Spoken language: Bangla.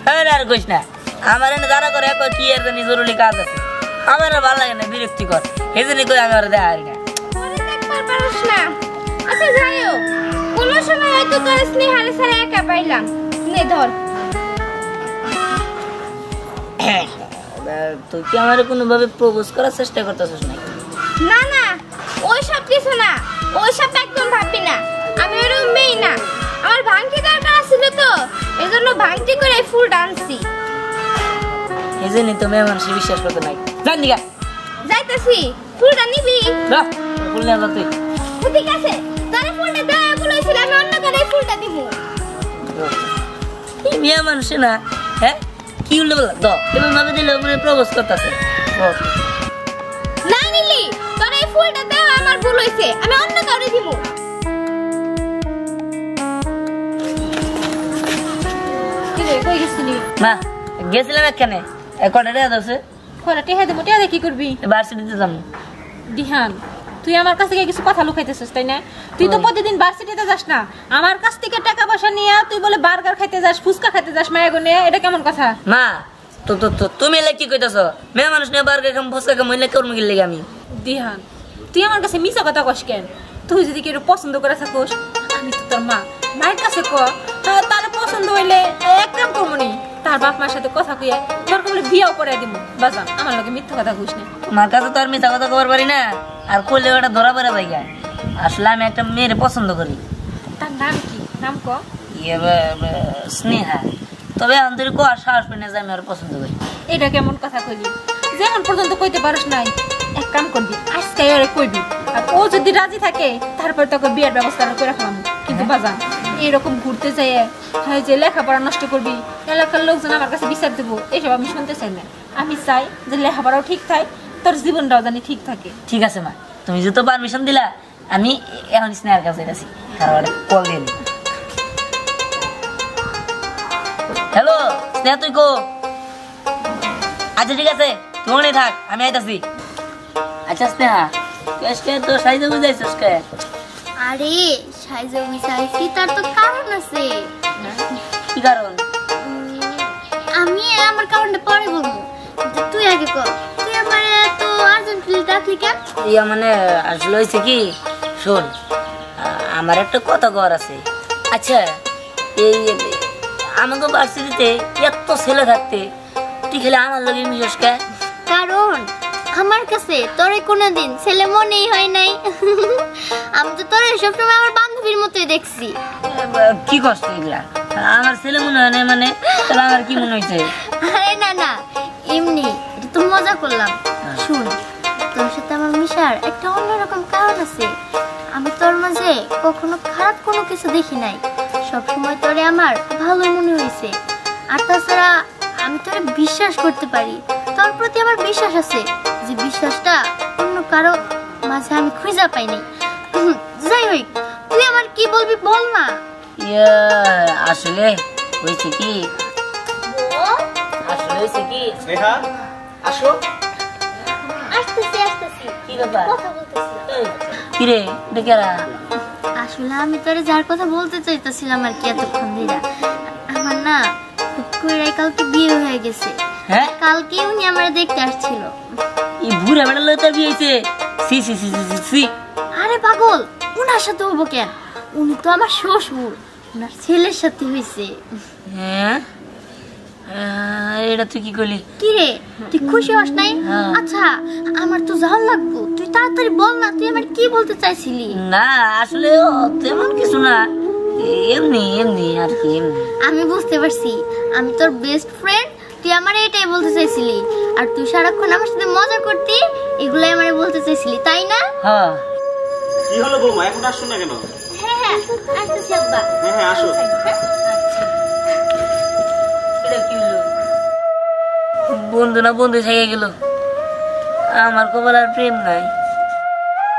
হ্যাঁ আর কইস না আমার এনে যারা করে কি এর জানি জরুরি কাজ আছে আমার ভালো লাগে না বিরক্তিকর এই জন্য কই আমি আর দেখা হারি না আচ্ছা যাইও কোন সময় হয়তো তোর স্নেহারে সারা একা পাইলাম নে ধর তুই কি আমার কোনোভাবে প্রপোজ করার চেষ্টা করতেছিস নাকি না না ওই সব কিছু না ওই সব একদম ভাববি না আমি ওরকম মেয়ে না আমার ভাঙতি দরকার ছিল তো এজন্য ভাঙতি করে ফুল ডান্সি এই জন্যই তো মেয়ে মানুষ বিশ্বাস করতে নাই জান দিগা যাইতাছি ফুলটা নিবি যা ফুল নিয়ে যা তুই ঠিক আছে তারে ফুলটা দেয়া বলেছিল আমি অন্য কারে ফুলটা দিব এই মেয়ে মানুষ না হ্যাঁ কি হলো বল দাও তুমি ভাবে দিলে মানে প্রপোজ করতেছে না নিলি তোর এই ফুলটা দেওয়া আমার ভুল হইছে আমি অন্য কারে দিব কি রে কই গেছিলি মা গেছিলাম এখানে কটা টাকা দাওছে কটা টাকা দেব টাকা কি করবি ভার্সিটিতে যাম দিহান তুই আমার কাছ থেকে কিছু কথা লুকাইতেছিস তাই না তুই তো প্রতিদিন ভার্সিটিতে যাস না আমার কাছ থেকে টাকা পয়সা নিয়ে তুই বলে বার্গার খাইতে যাস ফুচকা খাইতে যাস মায়াগো নিয়ে এটা কেমন কথা মা তো তো তো তুমি এলে কি কইতাছো মেয়ে মানুষ নিয়ে বার্গার খাম ফুচকা খাম হইলে করব কি লাগি আমি দিহান তুই আমার কাছে মিছা কথা কস কেন তুই যদি কেউ পছন্দ করে থাকোস আমি তো তোর মা মায়ের কাছে ক তার পছন্দ হইলে এক কাম করবনি তার বাপ মার সাথে কথা কইয়া তোর বলে বিয়াও করে দিব বাজান আমার লগে মিথ্যা কথা কইস না মার কাছে তো আর মিথ্যা কথা কবার পারি না আর কইলে ওটা ধরা পড়া জায়গা আসলে আমি একটা মেয়ের পছন্দ করি তার নাম কি নাম ক স্নেহা তবে অন্তরে কো আর সাহস পেনে যে আমি আর পছন্দ করি এটা কেমন কথা কইলি যেমন পর্যন্ত কইতে পারিস নাই এক কাম করবি আজকে ওরে কইবি আর ও যদি রাজি থাকে তারপর তোকে বিয়ের ব্যবস্থা করে রাখলাম কিন্তু বাজান এরকম ঘুরতে যাইয়ে হয় যে লেখাপড়া নষ্ট করবি এলাকার লোকজন আমার কাছে বিচার দেবো এইসব আমি শুনতে চাই না আমি চাই যে লেখাপড়াও ঠিক থাকে তোর জীবনটাও জানি ঠিক থাকে ঠিক আছে মা তুমি যেহেতু পারমিশন দিলা আমি এখন স্নেহার কাছে যাচ্ছি কারণ কল দিয়ে হ্যালো স্নেহা তুই কো আচ্ছা ঠিক আছে তুই থাক আমি আইতাছি আচ্ছা স্নেহা আজকে তো সাইজে বুঝাইছিস কে আরে সাইজে বুঝাইছি তার তো কারণ আছে কি কারণ আমি আমার কারণটা পরে বলবো তুই আগে কর তুই আমার এত আর্জেন্টলি ডাকলি কেন ইয়া মানে আসলে হয়েছে কি শোন আমার একটা কথা কর আছে আচ্ছা এই আমাকে ভার্সিটিতে এত ছেলে থাকতে তুই খেলে আমার লগে মিশস কে কারণ আমার কাছে তোরে কোনোদিন ছেলে মনেই হয় নাই আমি তো তোরে সবসময় আমার বান্ধবীর মতোই দেখছি কি কষ্ট এগুলা আমার ছেলে মনে হয় না মানে তাহলে আমার কি মনে হয়েছে আরে না না এমনি এটা তো মজা করলাম শুন তোর সাথে আমার মিশার একটা অন্যরকম কারণ আছে আমি তোর মাঝে কখনো খারাপ কোনো কিছু দেখি নাই সবসময় তোরে আমার ভালোই মনে হয়েছে আর তাছাড়া আমি তোরে বিশ্বাস করতে পারি তোর প্রতি আমার বিশ্বাস আছে যে বিশ্বাসটা অন্য কারো মাঝে আমি খুঁজে পাইনি যাই হোক তুই আমার কি বলবি বল না আসলে হয়েছে কি আসলে হয়েছে কি স্নেহা আসো আসতেছি কি ব্যাপার কথা বলতেছি কি রে ডেকেরা আসলে আমি তোরে যার কথা বলতে চাইতেছিলাম আর কি এতক্ষণ ধরে আমার না হুট করে কালকে বিয়ে হয়ে গেছে হ্যাঁ কালকে উনি আমার দেখতে আসছিল এই বুড়া বেড়া লতা বিয়ে হয়েছে সি সি সি সি সি আরে পাগল উনার সাথে হবো কেন উনি তো আমার শ্বশুর উনার ছেলের সাথে হয়েছে হ্যাঁ এটা তুই কি করলি কি রে তুই খুশি হস নাই আচ্ছা আমার তো জাল লাগবো তুই তাড়াতাড়ি বল না তুই আমার কি বলতে চাইছিলি না আসলে তেমন কিছু না এমনি এমনি আর কি এমনি আমি বুঝতে পারছি আমি তোর বেস্ট ফ্রেন্ড তুই আমার এটাই বলতে চাইছিলি আর তুই সারাক্ষণ আমার সাথে মজা করতি এগুলাই আমারে বলতে চাইছিলি তাই না হ্যাঁ কি হলো বৌমা এখন আসছো না কেন হ্যাঁ হ্যাঁ আসতেছি আব্বা হ্যাঁ হ্যাঁ আসো এটা কি হলো বন্ধু না বন্ধু থেকে গেল আমার কপাল আর প্রেম নাই